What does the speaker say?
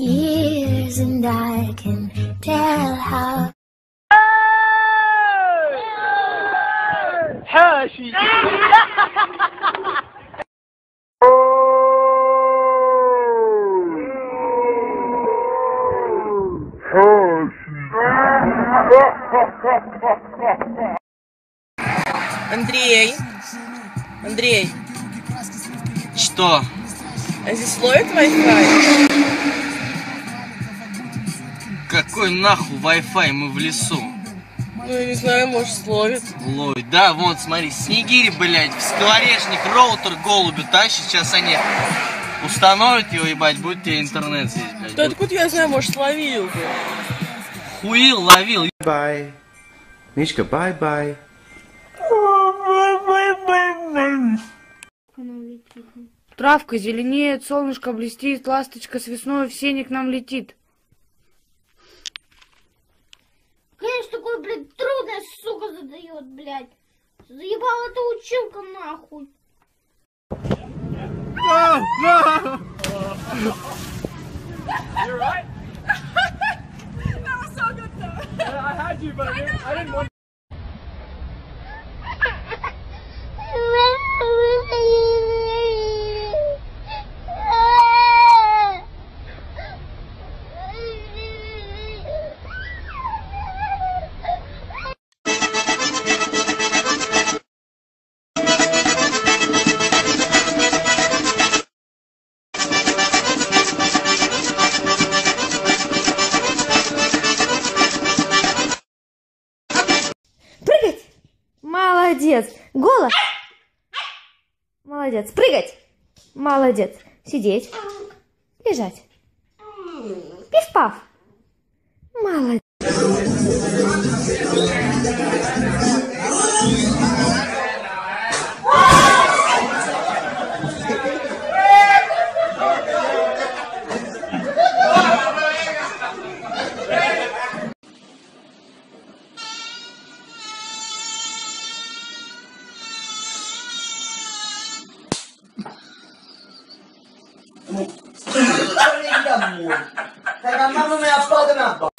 years and I can tell how. حاشي Андрей, Что? а здесь ловит Wi-Fi? Какой нахуй Wi-Fi? Мы в лесу. Ну, я не знаю, может, словит. Ловит. Да, вон, смотри, снегири, блядь, в скворечник роутер голубю тащит. Сейчас они установят его, ебать, будет тебе интернет здесь, блядь. Да откуда я знаю, может, словил бы. Хуил, ловил. Бай. Мишка, бай-бай. Травка зеленеет, солнышко блестит, ласточка с весной в сене к нам летит. Конечно, такой, блядь, трудность, сука, задает, блядь. Заебала эта училка, нахуй. You're right. That was so good though. I had you, but I didn't want. Прыгать! Молодец! Голос! Молодец! Прыгать! Молодец! Сидеть! Лежать! Пиф-паф! Молодец! Saya kan mau punya apa kenapa?